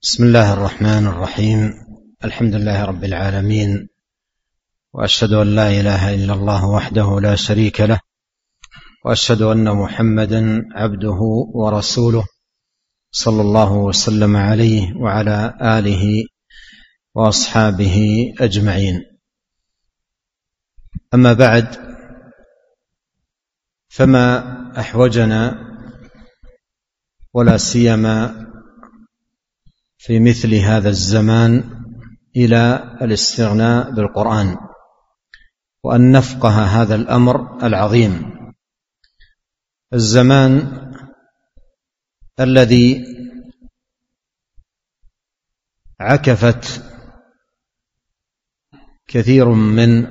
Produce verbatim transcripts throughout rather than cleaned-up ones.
بسم الله الرحمن الرحيم. الحمد لله رب العالمين، وأشهد أن لا إله إلا الله وحده لا شريك له، وأشهد أن محمدا عبده ورسوله صلى الله وسلم عليه وعلى آله وأصحابه أجمعين. أما بعد، فما أحوجنا ولا سيما في مثل هذا الزمان إلى الاستغناء بالقرآن، وأن نفقه هذا الأمر العظيم. الزمان الذي عكفت كثير من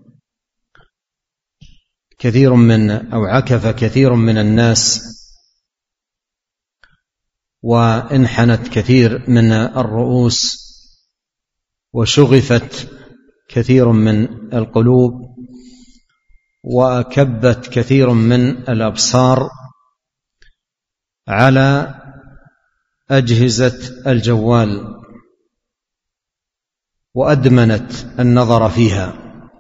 كثير من أو عكف كثير من الناس، وانحنت كثير من الرؤوس، وشغفت كثير من القلوب، وكبت كثير من الأبصار على أجهزة الجوال، وأدمنت النظر فيها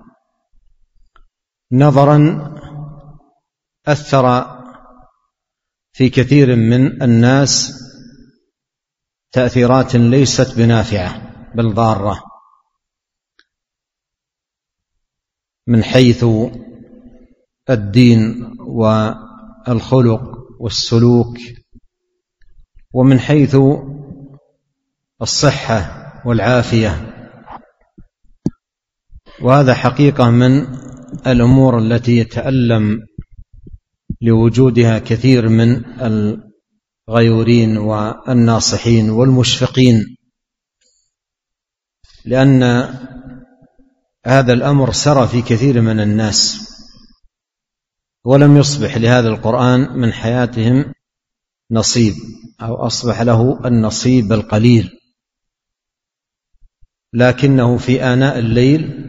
نظرا أثر في كثير من الناس تأثيرات ليست بنافعة بل ضارة، من حيث الدين والخلق والسلوك، ومن حيث الصحة والعافية. وهذا حقيقة من الأمور التي يتألم لوجودها كثير من الغيورين والناصحين والمشفقين، لأن هذا الأمر سرى في كثير من الناس، ولم يصبح لهذا القرآن من حياتهم نصيب، أو أصبح له النصيب القليل، لكنه في آناء الليل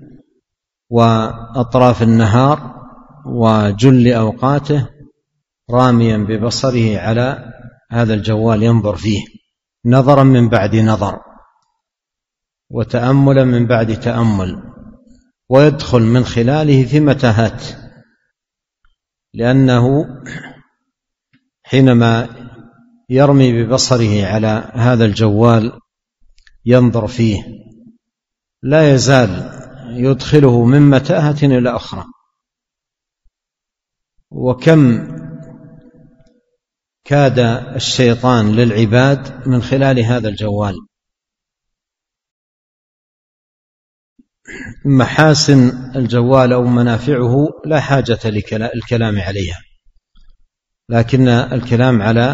وأطراف النهار وجل أوقاته راميا ببصره على هذا الجوال ينظر فيه نظرا من بعد نظر، وتأملا من بعد تأمل، ويدخل من خلاله في متاهات، لأنه حينما يرمي ببصره على هذا الجوال ينظر فيه لا يزال يدخله من متاهة إلى أخرى. وكم كاد الشيطان للعباد من خلال هذا الجوال. محاسن الجوال أو منافعه لا حاجة للكلام عليها، لكن الكلام على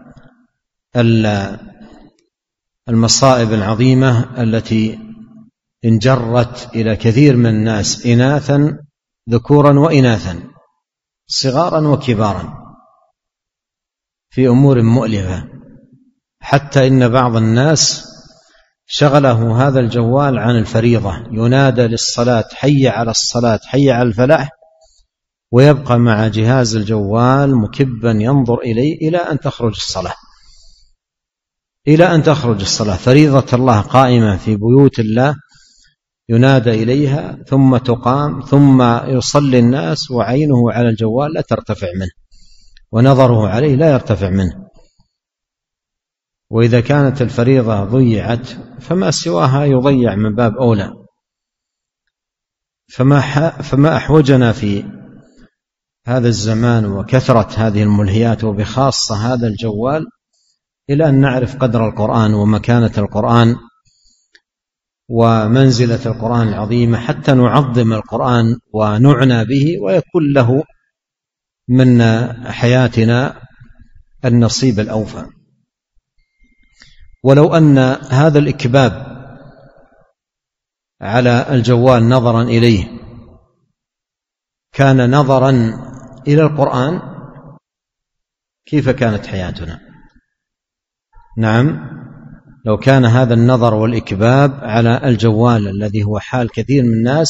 المصائب العظيمة التي انجرت إلى كثير من الناس، إناثا ذكورا وإناثا، صغارا وكبارا، في أمور مؤلمة، حتى إن بعض الناس شغله هذا الجوال عن الفريضة، ينادى للصلاة حي على الصلاة حي على الفلاح، ويبقى مع جهاز الجوال مكبا ينظر إليه إلى أن تخرج الصلاة إلى أن تخرج الصلاة فريضة الله قائمة في بيوت الله، ينادى إليها ثم تقام، ثم يصلي الناس وعينه على الجوال لا ترتفع منه، ونظره عليه لا يرتفع منه. وإذا كانت الفريضة ضيعت فما سواها يضيع من باب أولى. فما, فما أحوجنا في هذا الزمان وكثرة هذه الملهيات، وبخاصة هذا الجوال، إلى أن نعرف قدر القرآن ومكانة القرآن ومنزلة القرآن العظيمة، حتى نعظم القرآن ونعنى به، ويكون له من حياتنا النصيب الأوفى. ولو أن هذا الإكباب على الجوال نظرا إليه كان نظرا إلى القرآن، كيف كانت حياتنا؟ نعم، لو كان هذا النظر والإكباب على الجوال الذي هو حال كثير من الناس،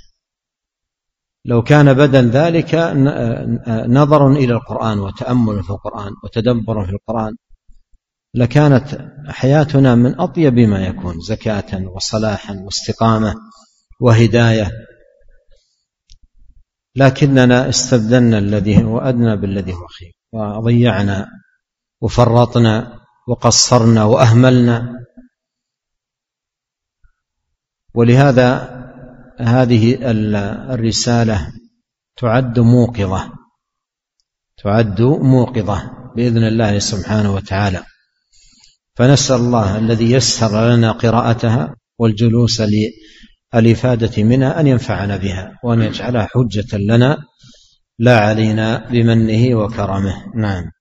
لو كان بدل ذلك نظر إلى القرآن وتأمل في القرآن وتدبر في القرآن لكانت حياتنا من أطيب ما يكون، زكاة وصلاحا واستقامة وهداية، لكننا استبدلنا الذي هو أدنى بالذي هو خير، وضيعنا وفرطنا وقصرنا وأهملنا. ولهذا هذه الرسالة تعد موقظة تعد موقظة بإذن الله سبحانه وتعالى، فنسأل الله الذي يسر لنا قراءتها والجلوس للإفادة منها أن ينفعنا بها، وأن يجعلها حجة لنا لا علينا بمنه وكرمه. نعم.